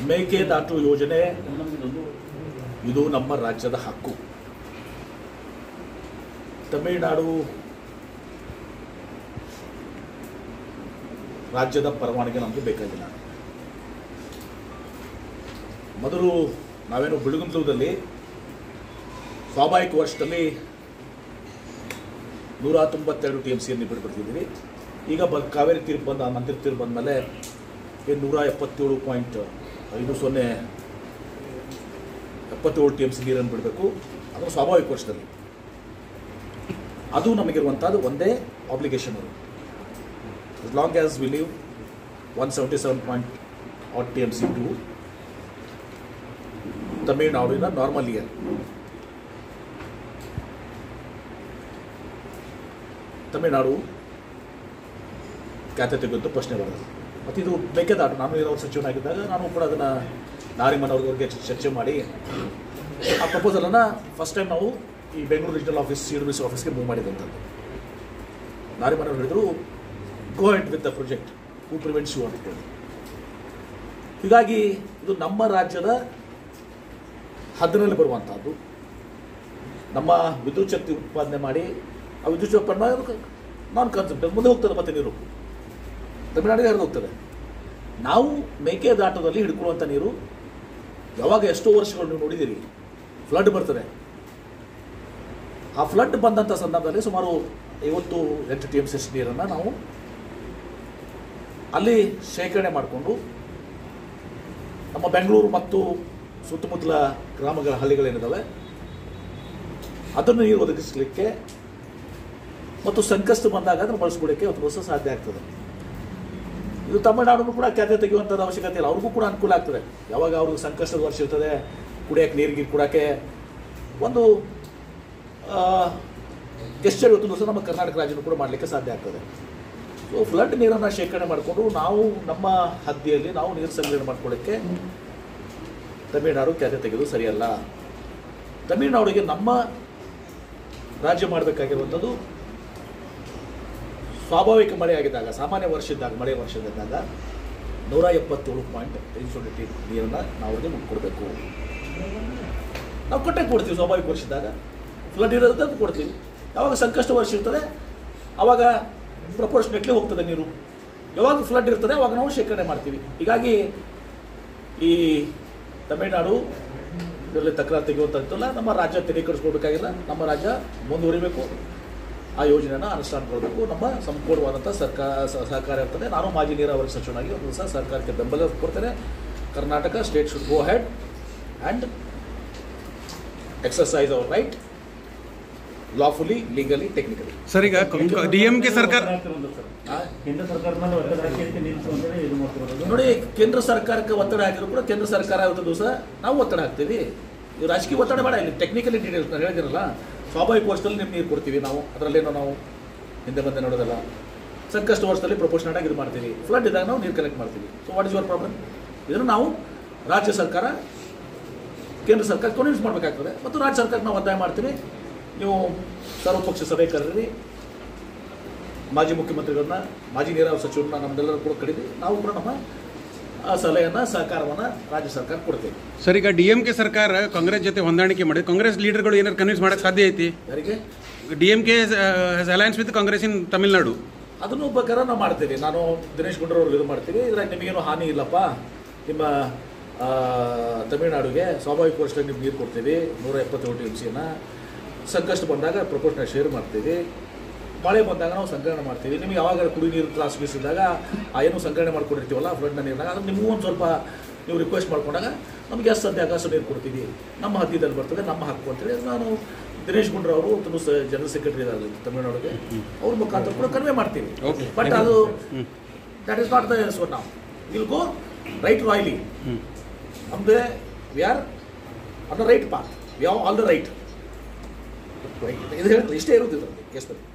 ಮೇಕೆದಾಟು ಯೋಜನೆ ಇದು ನಮ್ಮ ರಾಜ್ಯದ ಹಕ್ಕು. ತಮಿಳುನಾಡು ರಾಜ್ಯದ ಪರವಾನಗಿ ನಮಗೆ ಬೇಕಾಗಿಲ್ಲ. ಮೊದಲು ನಾವೇನು ಬಿಳುಗುಂತಲದಲ್ಲಿ ಸ್ವಾಭಾವಿಕ ವರ್ಷದಲ್ಲಿ 192 TMCಯನ್ನು ಬಿಡ್ಬಿಡ್ತಿದ್ದೀವಿ. ಈಗ ಕಾವೇರಿ ತೀರ್ಪು ಬಂದ ಮಂತ್ರಿ ತೀರ್ಪು ಬಂದ ಮೇಲೆ 177.50 TMC ನೀರನ್ನು ಬಿಡಬೇಕು. ಅದು ಸ್ವಾಭಾವಿಕ ವರ್ಷದಲ್ಲಿ. ಅದು ನಮಗಿರುವಂಥದ್ದು ಒಂದೇ ಆಬ್ಲಿಗೇಷನ್. ಅದು as long as we leave 177.0 TMC to ತಮಿಳುನಾಡಿನ ನಾರ್ಮಲ್ ಇಯರ್. ತಮಿಳುನಾಡು ಖಾತೆ ತೆಗೆದು ಪ್ರಶ್ನೆ ಬರೋದು. ಮತ್ತು ಇದು ಮೇಕೆದಾಟು ನಾನು ನೀರಾವರಿ ಸಚಿವನಾಗಿದ್ದಾಗ ನಾನು ಕೂಡ ಅದನ್ನು ನಾರಿಮನ್ ಅವ್ರಿಗೆ ಚರ್ಚೆ ಮಾಡಿ ಆ ಪ್ರಪೋಸಲನ್ನು ಫಸ್ಟ್ ಟೈಮ್ ನಾವು ಈ ಬೆಂಗಳೂರು ರೀಜನಲ್ ಆಫೀಸ್ CWC ಆಫೀಸ್ಗೆ ಮೂವ್ ಮಾಡಿದಂಥದ್ದು. ನಾರಿಮನ್ ಅವರು ಹೇಳಿದರು go ahead with the project, who prevents you ಅಂತ ಹೇಳಿ. ಹೀಗಾಗಿ ಇದು ನಮ್ಮ ರಾಜ್ಯದ ಹದ್ದಿನಲ್ಲಿ ಬರುವಂಥದ್ದು. ನಮ್ಮ ವಿದ್ಯುತ್ ಶಕ್ತಿ ಉತ್ಪಾದನೆ ಮಾಡಿ ಆ ವಿದ್ಯುತ್ ಶಕ್ತಿ ನಾನ್ ಕನ್ಸಂಪ್ಟ್ ಮುಂದೆ ಹೋಗ್ತದೆ, ಮತ್ತೆ ನೀರು ತಮಿಳುನಾಡಿಗೆ ಹರಿದು ಹೋಗ್ತದೆ. ನಾವು ಮೇಕೆದಾಟದಲ್ಲಿ ಹಿಡ್ಕೊಳ್ಳುವಂಥ ನೀರು ಯಾವಾಗ ಎಷ್ಟೋ ವರ್ಷಗಳು ನೀವು ನೋಡಿದ್ದೀರಿ ಫ್ಲಡ್ ಬರ್ತದೆ. ಆ ಫ್ಲಡ್ ಬಂದಂಥ ಸಂದರ್ಭದಲ್ಲಿ ಸುಮಾರು 58 TMC ನೀರನ್ನು ನಾವು ಅಲ್ಲಿ ಶೇಖರಣೆ ಮಾಡಿಕೊಂಡು ನಮ್ಮ ಬೆಂಗಳೂರು ಮತ್ತು ಸುತ್ತಮುತ್ತಲ ಗ್ರಾಮಗಳ ಹಳ್ಳಿಗಳೇನಿದ್ದಾವೆ ಅದನ್ನು ನೀರು ಒದಗಿಸಲಿಕ್ಕೆ ಮತ್ತು ಸಂಕಷ್ಟ ಬಂದಾಗ ಅದನ್ನು ಬಳಸ್ಕೊಳ್ಳಿಕ್ಕೆ ಒಂದು ವರ್ಷ ಸಾಧ್ಯ ಆಗ್ತದೆ. ಇದು ತಮಿಳುನಾಡು ಕೂಡ ಖಾತೆ ತೆಗೆಯುವಂಥದ್ದು ಅವಶ್ಯಕತೆ ಇಲ್ಲ. ಅವ್ರಿಗೂ ಕೂಡ ಅನುಕೂಲ ಆಗ್ತದೆ. ಯಾವಾಗ ಅವ್ರಿಗೆ ಸಂಕಷ್ಟದ ವರ್ಷ ಇರ್ತದೆ, ಕುಡಿಯೋಕ್ಕೆ ನೀರಿಗೆ ಕೊಡೋಕ್ಕೆ ಒಂದು ಗೆಸ್ಚರ್ ಇವತ್ತು ದಿವಸ ನಮ್ಮ ಕರ್ನಾಟಕ ರಾಜ್ಯನೂ ಕೂಡ ಮಾಡಲಿಕ್ಕೆ ಸಾಧ್ಯ ಆಗ್ತದೆ. ಸೊ ಫ್ಲಡ್ ನೀರನ್ನು ಶೇಖರಣೆ ಮಾಡಿಕೊಂಡು ನಾವು ನಮ್ಮ ಹದ್ದಿಯಲ್ಲಿ ನಾವು ನೀರು ಸಂಗ್ರಹಣೆ ಮಾಡ್ಕೊಳ್ಳೋಕ್ಕೆ ತಮಿಳುನಾಡು ಖಾತೆ ತೆಗೆದು ಸರಿಯಲ್ಲ. ತಮಿಳುನಾಡಿಗೆ ನಮ್ಮ ರಾಜ್ಯ ಮಾಡಬೇಕಾಗಿರುವಂಥದ್ದು ಸ್ವಾಭಾವಿಕ ಮಳೆ ಆಗಿದ್ದಾಗ, ಸಾಮಾನ್ಯ ವರ್ಷ ಇದ್ದಾಗ, ಮಳೆ ವರ್ಷದಿದ್ದಾಗ 177.5 ನೀರನ್ನು ನಾವು ಅವ್ರಿಗೆ ಮುಟ್ಕೊಡ್ಬೇಕು. ನಾವು ಕೊಡ್ತೀವಿ. ಸ್ವಾಭಾವಿಕ ವರ್ಷ ಇದ್ದಾಗ ಫ್ಲಡ್ ಇರೋದಂತ ಕೊಡ್ತೀವಿ. ಯಾವಾಗ ಸಂಕಷ್ಟ ವರ್ಷ ಇರ್ತದೆ ಆವಾಗ ಪ್ರಪೋರ್ಷನೇಟ್ಲಿ ಹೋಗ್ತದೆ ನೀರು. ಯಾವಾಗ ಫ್ಲಡ್ ಇರ್ತದೆ ಅವಾಗ ನಾವು ಶೇಖರಣೆ ಮಾಡ್ತೀವಿ. ಹೀಗಾಗಿ ಈ ತಮಿಳುನಾಡು ಇದರಲ್ಲಿ ತಕರಾರು ತೆಗೆಯುವಂಥದ್ದಲ್ಲ. ನಮ್ಮ ರಾಜ್ಯ ತೆಗೆದುಕೊಡಿಸ್ಕೊಳ್ಬೇಕಾಗಿಲ್ಲ. ನಮ್ಮ ರಾಜ್ಯ ಮುಂದುವರಿಬೇಕು, ಆ ಯೋಜನೆಯನ್ನು ಅನುಷ್ಠಾನಗೊಳ್ಳಬೇಕು. ನಮ್ಮ ಸಂಪೂರ್ಣವಾದಂಥ ಸಹಕಾರ ಇರ್ತದೆ. ನಾನು ಮಾಜಿ ನೀರಾವರಿ ಸಚಿವನಾಗಿ ಒಂದು ದಿವಸ ಸರ್ಕಾರಕ್ಕೆ ಬೆಂಬಲ ಕೊಡ್ತೇನೆ. Karnataka state should go ahead and exercise our right lawfully, legally, technically. Sir, ಈಗ DMK ಸರ್ಕಾರ ನೋಡಿ, ಕೇಂದ್ರ ಸರ್ಕಾರಕ್ಕೆ ಒತ್ತಡ ಹಾಕಿದ್ರು ಕೂಡ ಕೇಂದ್ರ ಸರ್ಕಾರ ಇವತ್ತು ದಿವಸ ನಾವು ಒತ್ತಡ ಹಾಕ್ತೀವಿ. ಈ ರಾಜಕೀಯ ಒತ್ತಡ ಬೇಡ, ಇಲ್ಲಿ ಟೆಕ್ನಿಕಲಿ ಡೀಟೇಲ್ಸ್ ನಾನು ಹೇಳಿದಿರಲ್ಲ. ಸ್ವಾಭಾವಿಕ ವರ್ಷದಲ್ಲಿ ನಿಮ್ಗೆ ನೀರು ಕೊಡ್ತೀವಿ ನಾವು, ಅದರಲ್ಲೇನೋ ನಾವು ಹಿಂದೆ ಬಂದೆ ನೋಡೋದಲ್ಲ. ಸಂಕಷ್ಟ ವರ್ಷದಲ್ಲಿ ಪ್ರಪೋರ್ಷನೇಟ್ ಆಗಿ ಇದು ಮಾಡ್ತೀವಿ. ಫ್ಲಡ್ ಇದ್ದಾಗ ನಾವು ನೀರು ಕಲೆಕ್ಟ್ ಮಾಡ್ತೀವಿ. So what is your problem? ಇದನ್ನು ನಾವು ರಾಜ್ಯ ಸರ್ಕಾರ ಕೇಂದ್ರ ಸರ್ಕಾರ ಕನ್ವಿನ್ಸ್ ಮಾಡಬೇಕಾಗ್ತದೆ. ಮತ್ತು ರಾಜ್ಯ ಸರ್ಕಾರಕ್ಕೆ ನಾವು ಒತ್ತಾಯ ಮಾಡ್ತೀವಿ, ನೀವು ಸರ್ವಪಕ್ಷ ಸಭೆ ಕರೆದಿರಿ, ಮಾಜಿ ಮುಖ್ಯಮಂತ್ರಿಗಳನ್ನ, ಮಾಜಿ ನೀರಾವರಿ ಸಚಿವರನ್ನ ನಮ್ಮೆಲ್ಲರೂ ಕೂಡ ಕರೀರಿ. ನಾವು ಕೂಡ ನಮ್ಮ ಸಲಹೆಯನ್ನು, ಸಹಕಾರವನ್ನು ರಾಜ್ಯ ಸರ್ಕಾರ ಕೊಡ್ತೇವೆ. ಸರ್, ಈಗ DMK ಸರ್ಕಾರ ಕಾಂಗ್ರೆಸ್ ಜೊತೆ ಹೊಂದಾಣಿಕೆ ಮಾಡಿ ಕಾಂಗ್ರೆಸ್ ಲೀಡರ್ಗಳು ಏನಾರು ಕನ್ವಿನ್ಸ್ ಮಾಡೋಕ್ಕೆ ಸಾಧ್ಯ ಐತಿ? ಯಾರಿಗೆ? DMK alliance with Congress in Tamil Nadu. ಅದನ್ನು ಬೇಕಾದ್ರೆ ನಾವು ಮಾಡ್ತೀವಿ. ನಾನು ದಿನೇಶ್ ಗುಂಡೂರಾವ್ರು ಇದು ಮಾಡ್ತೀವಿ. ಇದ್ರಾಗ ನಿಮಗೇನು ಹಾನಿ ಇಲ್ಲಪ್ಪ, ನಿಮ್ಮ ತಮಿಳುನಾಡಿಗೆ ಸ್ವಾಭಾವಿಕ ವರ್ಷದಲ್ಲಿ ನಿಮ್ಗೆ ನೀರು ಕೊಡ್ತೀವಿ 177 TMCಯನ್ನು. ಸಂಕಷ್ಟ ಬಂದಾಗ ಪ್ರಪೋರ್ಷನೇಟ್ ಶೇರ್ ಮಾಡ್ತೀವಿ. ಮಳೆ ಬಂದಾಗ ನಾವು ಸಂಗ್ರಹಣೆ ಮಾಡ್ತೀವಿ. ನಿಮಗೆ ಯಾವಾಗ ಕುಡಿ ನೀರು ತ್ರಾಸು ಬೀಸಿದಾಗ ಏನು ಸಂಗ್ರಹಣೆ ಮಾಡ್ಕೊಂಡಿರ್ತೀವಲ್ಲ ಫ್ಲಡ್ನ ನೀರಿನಾಗ, ಅದು ನಿಮಗೂ ಒಂದು ಸ್ವಲ್ಪ ನೀವು ರಿಕ್ವೆಸ್ಟ್ ಮಾಡ್ಕೊಂಡಾಗ ನಮಗೆ ಎಷ್ಟು ಸಾಧ್ಯ ಆಕಾಶ ನೀರು ಕೊಡ್ತೀವಿ. ನಮ್ಮ ಹದ್ದಿದಲ್ಲಿ ಬರ್ತದೆ, ನಮ್ಮ ಹಕ್ಕು ಅಂತೇಳಿ ನಾನು ದಿನೇಶ್ ಗುಂಡೂರಾವ್ ಅವರು ಜನರಲ್ ಸೆಕ್ರೆಟರಿ ಇದ್ದಾರೆ ತಮಿಳುನಾಡಿಗೆ, ಅವ್ರ ಮುಖಾಂತರ ಕೂಡ ಕನ್ವೆ ಮಾಡ್ತೀವಿ. ಬಟ್ ಅದು that is not the so ನಾವು ವಿಲ್ ಗೋ ರೈಟ್ ರಾಯ್ಲಿ. ನಮಗೆ we are on the right path, we have all the right. ಇದು ಹೇಳಿದ್ರೆ ಇಷ್ಟೇ ಇರುತ್ತಿಲ್ಲ ಕೇಸ್ನಲ್ಲಿ.